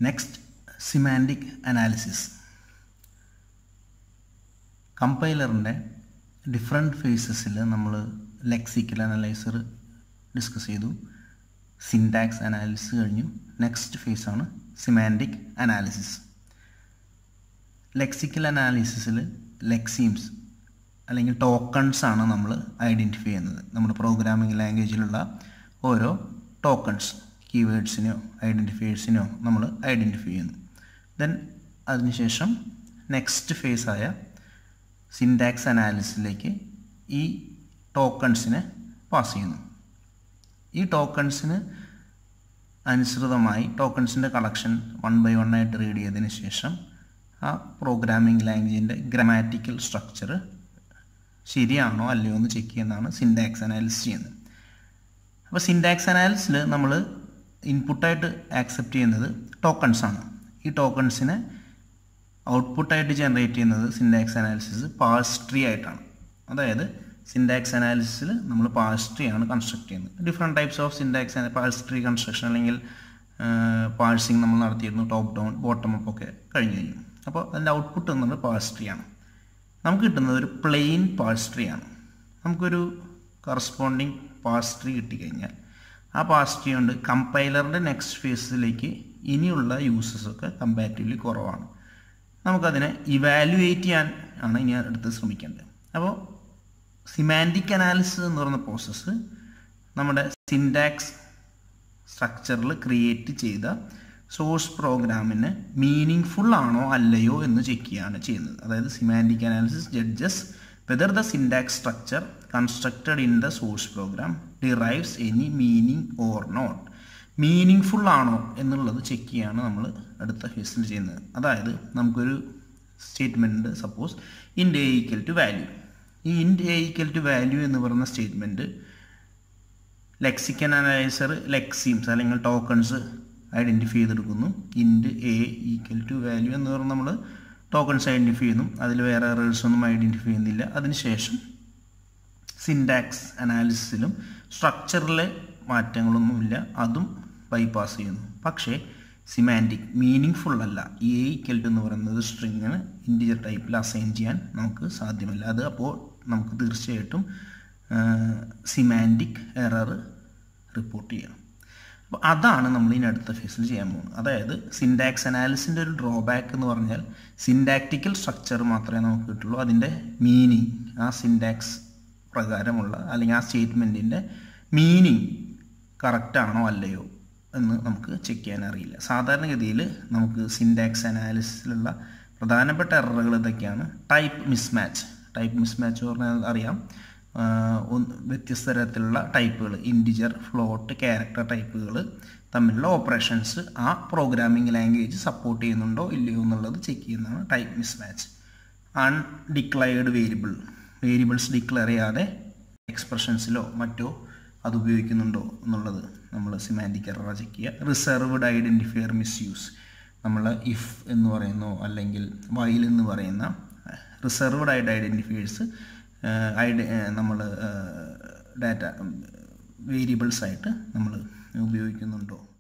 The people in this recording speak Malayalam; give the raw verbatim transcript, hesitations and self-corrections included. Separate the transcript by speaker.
Speaker 1: Next semantic analysis. കമ്പൈലറിൻ്റെ ഡിഫറെൻറ്റ് ഫേസസിൽ നമ്മൾ ലെക്സിക്കൽ അനലൈസർ ഡിസ്കസ് ചെയ്തു, സിൻടാക്സ് അനാലിസിസ് കഴിഞ്ഞു. നെക്സ്റ്റ് ഫേസാണ് സിമാൻറ്റിക് അനാലിസിസ്. ലെക്സിക്കൽ അനാലിസിസിൽ ലെക്സീംസ് അല്ലെങ്കിൽ ടോക്കൺസ് ആണ് നമ്മൾ ഐഡൻറ്റിഫൈ ചെയ്യുന്നത്. നമ്മുടെ പ്രോഗ്രാമിംഗ് ലാംഗ്വേജിലുള്ള ഓരോ ടോക്കൺസ്, കീവേഡ്സിനെയോ ഐഡൻറ്റിഫയേഴ്സിനെയോ നമ്മൾ ഐഡൻറ്റിഫൈ ചെയ്യുന്നു. ദെൻ അതിനുശേഷം നെക്സ്റ്റ് ഫേസായ സിൻടാക്സ് അനാലിസിസിലേക്ക് ഈ ടോക്കൺസിനെ പാസ് ചെയ്യുന്നു. ഈ ടോക്കൺസിന് അനുസൃതമായി ടോക്കൺസിൻ്റെ കളക്ഷൻ വൺ ബൈ വൺ ആയിട്ട് റീഡ് ചെയ്തതിന് ശേഷം ആ പ്രോഗ്രാമിംഗ് ലാംഗ്വേജിൻ്റെ ഗ്രാമാറ്റിക്കൽ സ്ട്രക്ചർ ശരിയാണോ അല്ലയോ എന്ന് ചെക്ക് ചെയ്യുന്നതാണ് സിൻടാക്സ് അനാലിസിസ് ചെയ്യുന്നത്. അപ്പോൾ സിൻടാക്സ് അനാലിസിസിൽ നമ്മൾ ഇൻപുട്ടായിട്ട് ആക്സെപ്റ്റ് ചെയ്യുന്നത് ടോക്കൺസാണ്. ഈ ടോക്കൺസിനെ ഔട്ട്പുട്ടായിട്ട് ജനറേറ്റ് ചെയ്യുന്നത് സിൻടാക്സ് അനാലിസിസ് പാഴ്സ് ട്രീ ആയിട്ടാണ്. അതായത് സിൻടാക്സ് അനാലിസിസിൽ നമ്മൾ പാഴ്സ് ട്രീ ആണ് കൺസ്ട്രക്ട് ചെയ്യുന്നത്. Different types of syntax parse tree construction അല്ലെങ്കിൽ പാഴ്സിങ് നമ്മൾ നടത്തിയിരുന്നു. ടോപ്പ് ഡൗൺ, ബോട്ടം അപ്പ് ഒക്കെ കഴിഞ്ഞ് കഴിഞ്ഞു. അപ്പോൾ അതിൻ്റെ ഔട്ട്പുട്ട് എന്നത് പാഴ്സ് ട്രീ ആണ്. നമുക്ക് കിട്ടുന്നത് ഒരു പ്ലെയിൻ പാഴ്സ് ട്രീ ആണ്. നമുക്കൊരു കറസ്പോണ്ടിങ് പാഴ്സ് ട്രീ കിട്ടിക്കഴിഞ്ഞാൽ ആ പാഴ്സ് ട്രീ കൊണ്ട് കമ്പൈലറിൻ്റെ നെക്സ്റ്റ് ഫേസിലേക്ക് ഇനിയുള്ള യൂസസൊക്കെ കമ്പാരിറ്റീവ്ലി കുറവാണ്. നമുക്കതിനെ ഇവാലുവേറ്റ് ചെയ്യാൻ ആണ് ഇനി അടുത്ത് ശ്രമിക്കേണ്ടത്. അപ്പോൾ സിമാൻറ്റിക് അനാലിസിസ് എന്ന് പറയുന്ന പ്രോസസ്സ് നമ്മുടെ സിൻടാക്സ് സ്ട്രക്ചറിൽ ക്രിയേറ്റ് ചെയ്ത സോഴ്സ് പ്രോഗ്രാമിന് മീനിങ് ഫുൾ ആണോ അല്ലയോ എന്ന് ചെക്ക് ചെയ്യുകയാണ് ചെയ്യുന്നത്. അതായത് semantic analysis judges whether the syntax structure constructed in the source program derives any meaning or not. Meaning full ആണോ എന്നുള്ളത് ചെക്ക് ചെയ്യാണ് നമ്മൾ അടുത്ത ഫേസിൽ ചെയ്യുന്നത്. അതായത് നമുക്കൊരു statement, suppose int a equal to value. ഈ int a equal to value എന്ന് പറയുന്ന സ്റ്റേറ്റ്മെൻറ്റ് ലെക്സിക്കൽ അനലൈസർ ലെക്സീംസ് അല്ലെങ്കിൽ ടോക്കൺസ് ഐഡൻറ്റിഫൈ ചെയ്തെടുക്കുന്നു. Int a equal to value എന്ന് പറഞ്ഞാൽ നമ്മൾ ടോക്കൺസ് ഐഡൻറ്റിഫൈ ചെയ്യുന്നു. അതിൽ വേറെ എറേഴ്സ് ഒന്നും ഐഡൻറ്റിഫൈ ചെയ്യുന്നില്ല. അതിനുശേഷം സിൻടാക്സ് അനാലിസിസിലും സ്ട്രക്ചറിലെ മാറ്റങ്ങളൊന്നുമില്ല, അതും ബൈപ്പാസ് ചെയ്യുന്നു. പക്ഷേ സിമാൻറ്റിക് മീനിങ് ഫുൾ അല്ല. എ ഈക്വൽ ടു എന്ന് പറയുന്നത് സ്ട്രിങ്ങിന് ഇൻറ്റിജർ ടൈപ്പിൽ അസൈൻ ചെയ്യാൻ നമുക്ക് സാധ്യമല്ല. അത് അപ്പോൾ നമുക്ക് തീർച്ചയായിട്ടും സിമാൻറ്റിക് എറർ റിപ്പോർട്ട് ചെയ്യണം. അപ്പോൾ അതാണ് നമ്മൾ ഇനി അടുത്ത ഫേസിൽ ചെയ്യാൻ പോകുന്നത്. അതായത് സിൻടാക്സ് അനാലിസിൻ്റെ ഒരു ഡ്രോബാക്ക് എന്ന് പറഞ്ഞാൽ സിൻടാക്റ്റിക്കൽ സ്ട്രക്ചർ മാത്രമേ നമുക്ക് കിട്ടുള്ളൂ. അതിൻ്റെ മീനിങ്, ആ സിൻടാക്സ് പ്രകാരമുള്ള അല്ലെങ്കിൽ ആ സ്റ്റേറ്റ്മെൻറ്റിൻ്റെ മീനിങ് കറക്റ്റാണോ അല്ലയോ എന്ന് നമുക്ക് ചെക്ക് ചെയ്യാൻ അറിയില്ല. സാധാരണഗതിയിൽ നമുക്ക് സിൻടാക്സ് അനാലിസിസിലുള്ള പ്രധാനപ്പെട്ട എററുകൾ ഇതൊക്കെയാണ്. Type mismatch. ടൈപ്പ് മിസ്മാച്ച് പറഞ്ഞാൽ അറിയാം, വ്യത്യസ്ത തരത്തിലുള്ള ടൈപ്പുകൾ, ഇൻറ്റിജർ, ഫ്ലോട്ട്, ക്യാരക്ടർ ടൈപ്പുകൾ തമ്മിലുള്ള ഓപ്പറേഷൻസ് ആ പ്രോഗ്രാമിംഗ് ലാംഗ്വേജ് സപ്പോർട്ട് ചെയ്യുന്നുണ്ടോ ഇല്ലയോ എന്നുള്ളത് ചെക്ക് ചെയ്യുന്നതാണ് type mismatch. Undeclared variable, variables declare ചെയ്യാതെ എക്സ്പ്രഷൻസിലോ മറ്റോ അത് ഉപയോഗിക്കുന്നുണ്ടോ എന്നുള്ളത് നമ്മൾ സിമാൻറ്റിക് എറർ ചെക്ക് ചെയ്യുക. റിസർവ്ഡ് ഐഡൻറ്റിഫയർ മിസ്യൂസ്, നമ്മൾ ഇഫ് എന്ന് പറയുന്നു അല്ലെങ്കിൽ വൈൽ എന്ന് പറയുന്ന റിസർവ്ഡ് ആയിട്ട് ഐഡൻറ്റിഫയേഴ്സ് ഐഡ നമ്മൾ ഡാറ്റ വേരിയബിൾസായിട്ട് നമ്മൾ ഉപയോഗിക്കുന്നുണ്ടോ